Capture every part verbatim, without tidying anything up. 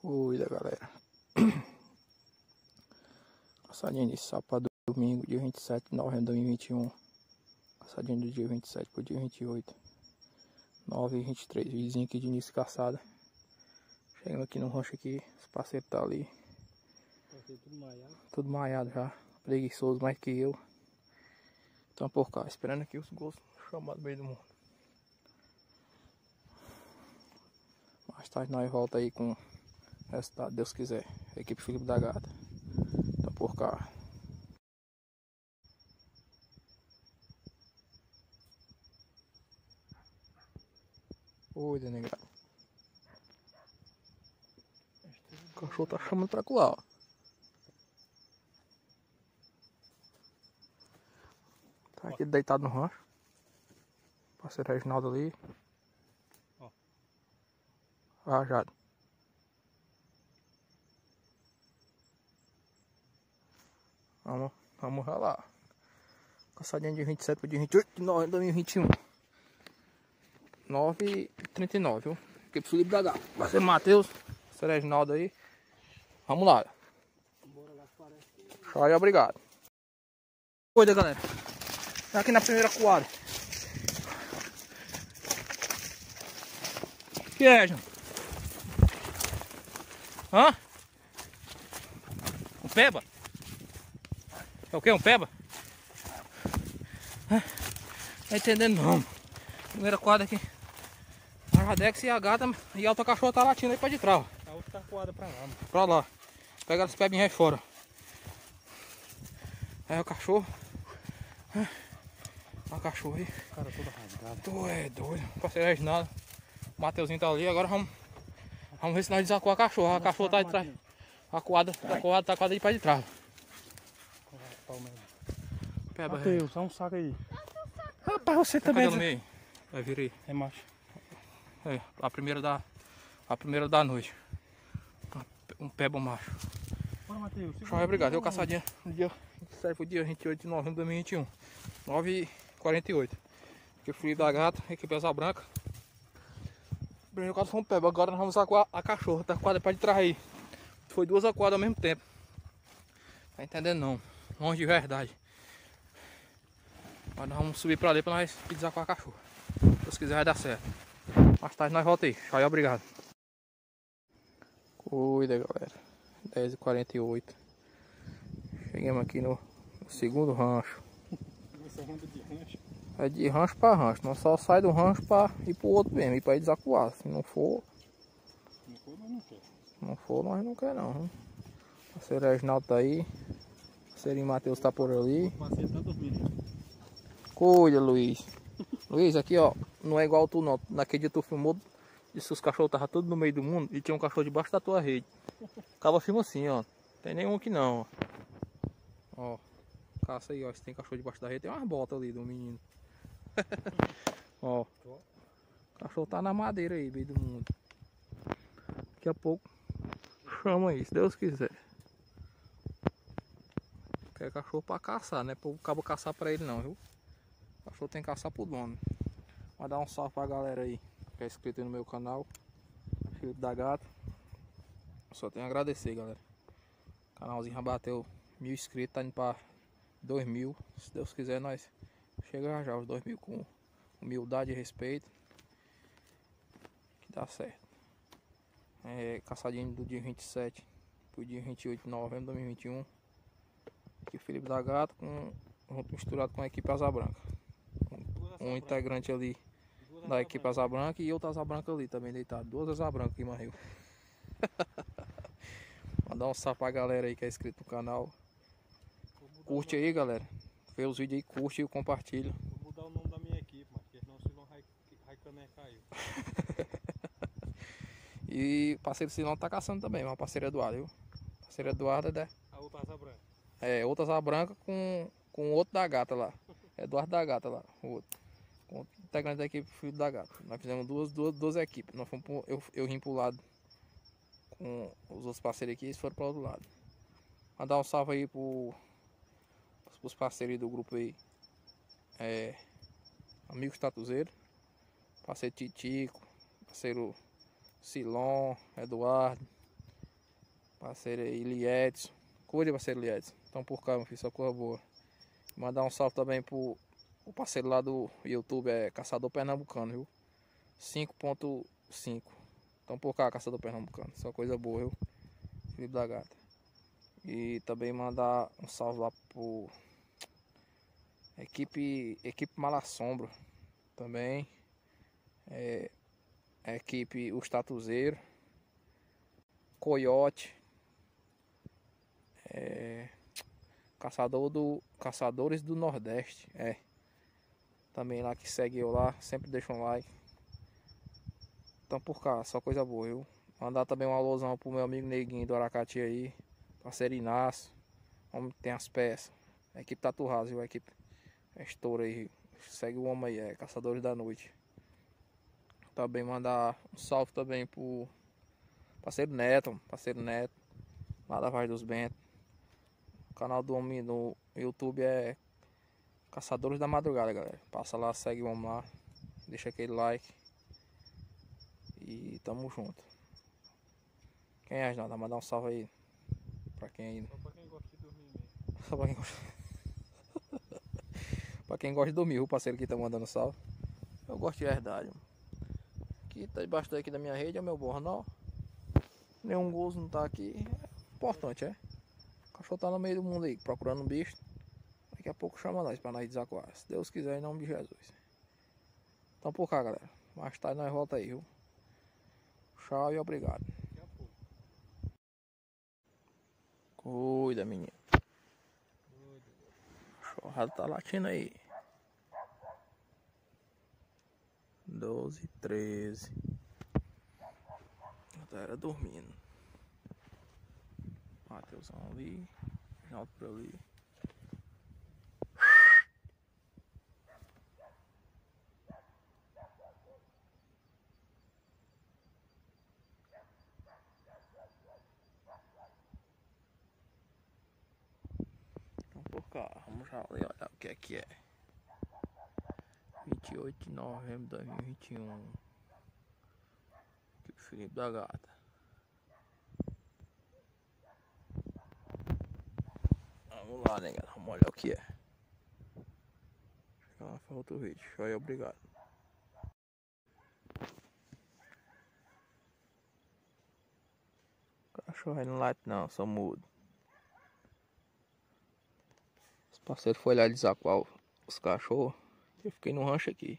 Cuida, galera. Passadinha de sábado, domingo, dia vinte e sete de novembro de dois mil e vinte e um. Passadinha do dia vinte e sete pro dia vinte e oito. nove e vinte e três. Vizinho aqui de início caçada. Chegando aqui no rancho aqui. Os parceiros tá ali. Tudo maiado. Tudo maiado já. Preguiçoso mais que eu. Então por cá, esperando aqui os gostos chamados no meio do mundo. Mais tarde nós volta aí com o resultado, Deus quiser. Equipe Felipe da Gata. Então por cá. Oi, denegado. O cachorro tá chamando pra colar, ó. Tá aqui deitado no rancho. Parceiro Reginaldo ali. Ó. Rajado. Vamos, vamos ralar. Caçadinha de vinte e sete pro dia vinte e oito de novembro de dois mil e vinte e um. nove e trinta e nove, viu? Equipe Felipe da Gata. Parceiro Matheus. Parceiro Reginaldo aí. Vamos lá. Tchau e obrigado. Cuida, galera. Aqui na primeira coada. O que é, João? Hã? Um peba? É o que? Um peba? Não tá entendendo não. Primeira quadra aqui. A Radex e a gata e a outra cachorra tá latindo aí pra de trás. A outra tá coada pra lá, mano. Pra lá. Pega as pebinhas aí fora. Aí o cachorro. Olha o cachorro aí. Cara, toda rasgada. Tu é doido. Parceiro Reginaldo. O Mateuzinho tá ali. Agora vamos. Vamos ver se nós desacuamos a cachorra. A cachorra tá de trás. A coada, a coada tá coada de pra de trás. Peba, Mateus, só um saco aí. Rapaz, você também. No meio. Vai vir aí. É macho. É, a primeira da. A primeira da noite. Um peba macho. Bora, Mateus. Tchau, obrigado. Eu caçadinha no dia vinte e sete pro dia vinte e oito de novembro de dois mil e vinte e um. nove e quarenta e oito. Aqui o Felipe da Gata, equipe Asa Branca. O primeiro quadro foi um peba. Agora nós vamos acuar a cachorra. Tá quadra para de trás aí. Foi duas aquadas ao mesmo tempo. Tá entendendo não? Longe de verdade. Agora nós vamos subir pra ali pra nós desacuar a cachorra. Se Deus quiser vai dar certo. Mais tarde nós voltamos aí. Tchau e obrigado. Cuida, galera. dez e quarenta e oito. Chegamos aqui no, no segundo rancho. É de rancho pra rancho. Não só sai do rancho pra ir pro outro mesmo. Ir pra ir desacuar. Se não for. Não for, nós não quer. Se não for, nós não quer não. O parceiro Reginaldo tá aí. O parceiro Matheus tá por ali. O parceiro tá dormindo. Cuida, Luiz. Luiz, aqui ó. Não é igual tu não. Naquele dia tu filmou. Disse que os cachorros estavam todos no meio do mundo. E tinha um cachorro debaixo da tua rede. Acaba filma assim, ó. Não tem nenhum aqui não, ó. Ó. Caça aí, ó. Se tem cachorro debaixo da rede, tem umas botas ali do menino. Ó. O cachorro tá na madeira aí, meio do mundo. Daqui a pouco chama aí, se Deus quiser. Quer cachorro pra caçar, né? Pro cabo caçar pra ele não, viu? O cachorro tem que caçar pro dono. Vou dar um salve pra galera aí que é inscrito aí no meu canal, Felipe da Gata. Só tenho a agradecer, galera. O canalzinho já bateu mil inscritos, tá indo pra dois mil. Se Deus quiser, nós chega já já os dois mil com humildade e respeito. Que dá certo. É, caçadinho do dia vinte e sete pro dia vinte e oito de novembro de dois mil e vinte e um. Aqui o Felipe da Gata com, misturado com a equipe Asa Branca. Um, um integrante ali da equipe Asa Branca e outra Asa Branca ali também deitado. Duas Asa Branca aqui, Marril. Mandar um salve pra galera aí que é inscrito no canal. Curte aí, galera. Vê os vídeos aí, curte e compartilha. Vou mudar o nome da minha equipe, mano, porque senão o Silão Raicané caiu. E o parceiro Silão tá caçando também, mas o parceiro Eduardo, viu? O parceiro Eduardo é da... A outra asa branca. É, outra Asa Branca com, com outro da Gata lá. Eduardo da Gata lá, o outro. Com outro integrante da equipe Filho da Gata. Nós fizemos duas, duas, duas equipes. Nós fomos pro, eu, eu vim pro lado com os outros parceiros aqui e eles foram pro outro lado. Mandar um salve aí pro, pros parceiros aí do grupo aí. É, Amigos Tatuzeiros. Parceiro Titico. Parceiro Silon, Eduardo. Parceiro aí, Liedson. Cuide, parceiro Liedson. Então por cá, meu filho, só coisa boa. Mandar um salve também pro o parceiro lá do YouTube, é Caçador Pernambucano, viu? cinco ponto cinco. Então por cá, Caçador Pernambucano. Só coisa boa, viu? Felipe da Gata. E também mandar um salve lá pro equipe, equipe Malassombra. Também. É, a equipe Os Tatuzeiros. Coiote. É, Caçador do, Caçadores do Nordeste. É. Também lá que segue eu lá. Sempre deixa um like. Então por cá, só coisa boa, viu? Mandar também um alôzão pro meu amigo Neguinho do Aracati aí. Parceiro Inácio. Homem que tem as peças. A equipe Tatu Raso, viu? A equipe é estoura aí. Segue o homem aí, é Caçadores da Noite. Também mandar um salve também pro parceiro Neto. Parceiro Neto. Lá da Vaz dos Bentos. O canal do homem no YouTube é Caçadores da Madrugada, galera. Passa lá, segue o homem lá. Deixa aquele like. E tamo junto. Quem é, Reginaldo? Mandar um salve aí. Pra quem aí. Só pra quem gosta de dormir mesmo. Só pra quem gosta. Pra quem gosta de dormir, o parceiro que tá mandando salve. Eu gosto de verdade. Mano. Aqui tá debaixo daqui da minha rede, é o meu bornal. Nenhum gozo não tá aqui. É importante, é. O cachorro tá no meio do mundo aí, procurando um bicho. Daqui a pouco chama nós pra nós desacoar. Se Deus quiser, em nome de Jesus. Então por cá, galera. Mais tarde nós volta aí, viu? Tchau e obrigado. Daqui a pouco. Cuida, menino. O cachorrado tá latindo aí. Doze, treze. Já era dormindo. Mateusão ali. Reginaldo por ali. Então por cá, vamos já ali olhar o que é que é. vinte e oito de novembro de dois mil e vinte e um. Aqui o Felipe da Gata. Vamos lá, né, galera? Vamos olhar o que é. Chega lá para outro vídeo. Show e obrigado. Cachorro aí não late não, só mudo. Os parceiros foram lá desacuar os cachorros. Eu fiquei no rancho aqui.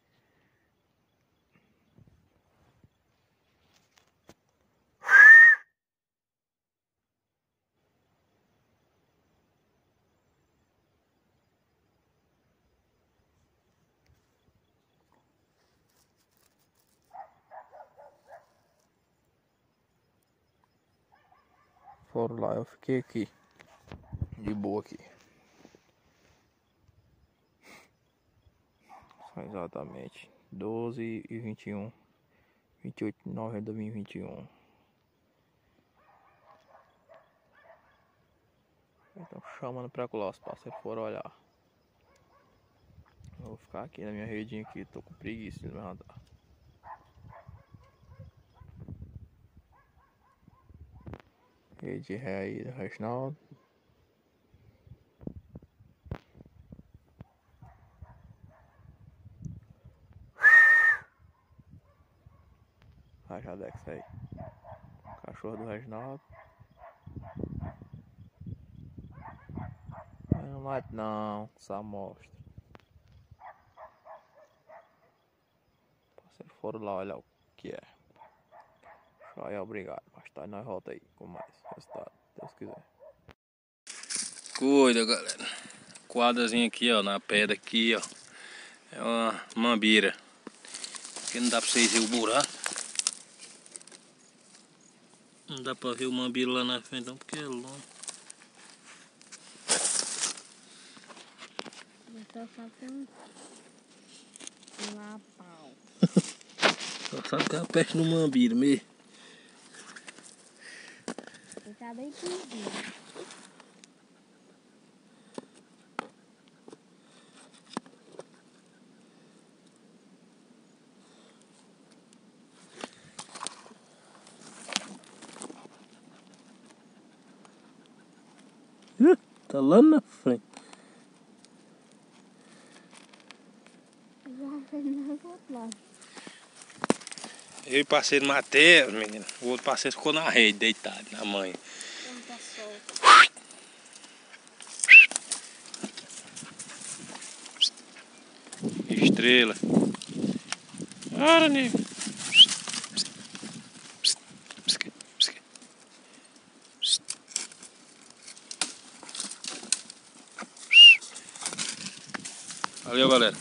Foram lá, eu fiquei aqui. De boa aqui. São exatamente doze e vinte e um. vinte e oito de novembro de dois mil e vinte e um. Então chamando pra lá, os parceiros foram olhar. Eu vou ficar aqui na minha redinha aqui, tô com preguiça de levantar. Rede ré aí do Reginaldo. Rajadex aí. Cachorro do Reginaldo. Não late não, só amostra. Parceiro foram lá olhar o que é. Joia, obrigado. Mais tarde nós volta aí com mais resultado, se Deus quiser. Cuida, galera. Quadrazinho aqui, ó, na pedra aqui, ó. É uma mambira. Aqui não dá pra vocês verem o buraco. Não dá pra ver o mambira lá na frente não, porque é longe. Eu tô fazendo lá pau. Só sabe que é a peste no mambira mesmo. Ele tá bem perdido. Tá lá na frente. Eu e o parceiro Matheus, menino. O outro parceiro ficou na rede, deitado, na manha. Não tá solto. Estrela. Ora, nego. Valeu, galera.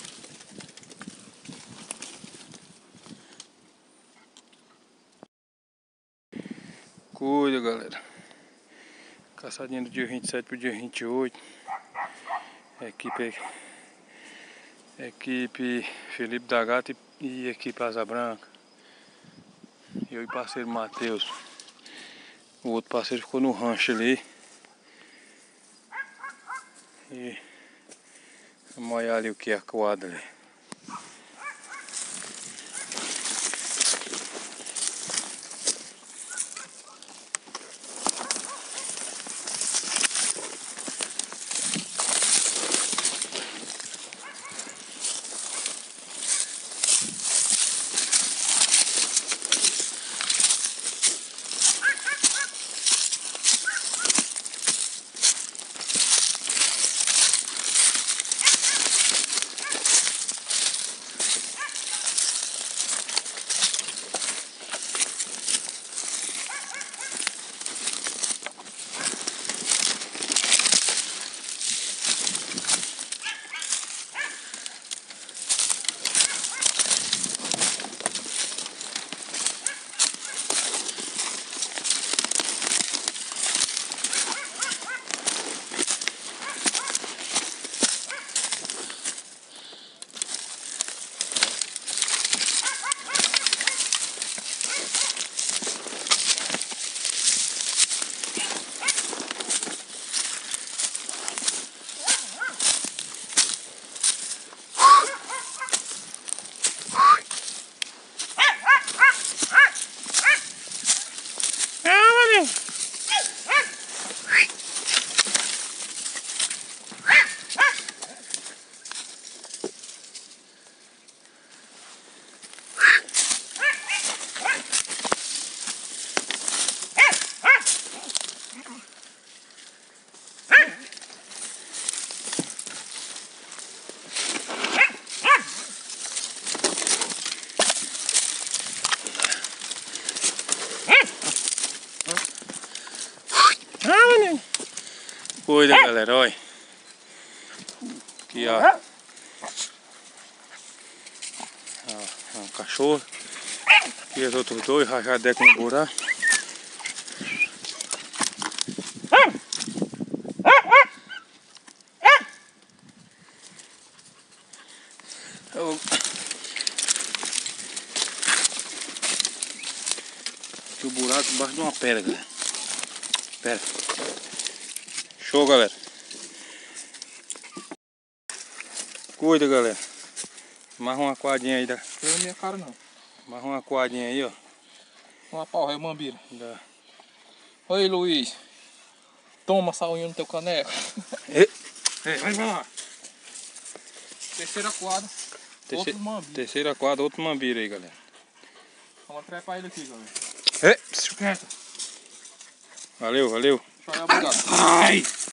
Cuida, galera. Caçadinha do dia vinte e sete pro dia vinte e oito. Equipe Equipe Felipe da Gata e, e equipe Asa Branca. Eu e parceiro Matheus. O outro parceiro ficou no rancho ali. E vamos olhar ali o que é a quadra ali. Cuida, galera, olha. Aqui, ó. Ó, um cachorro. Aqui os outros dois, rajadeco no buraco. Eu... Aqui o buraco embaixo de uma pedra, galera. Pera. Show, galera. Cuida, galera. Amarra uma quadrinha aí. Da... Não é minha cara, não. Amarra uma quadrinha aí, ó. Uma pau, é mambira. Da... Oi, Luiz. Toma essa unha no teu caneco. E... Ei, vai pra lá. Terceira quadra. Terce... Outro mambira. Terceira quadra, outro mambira aí, galera. Vamos trepar ele aqui, galera. E... Quieto. Valeu, valeu. Deixa eu olhar o bugado. Ai!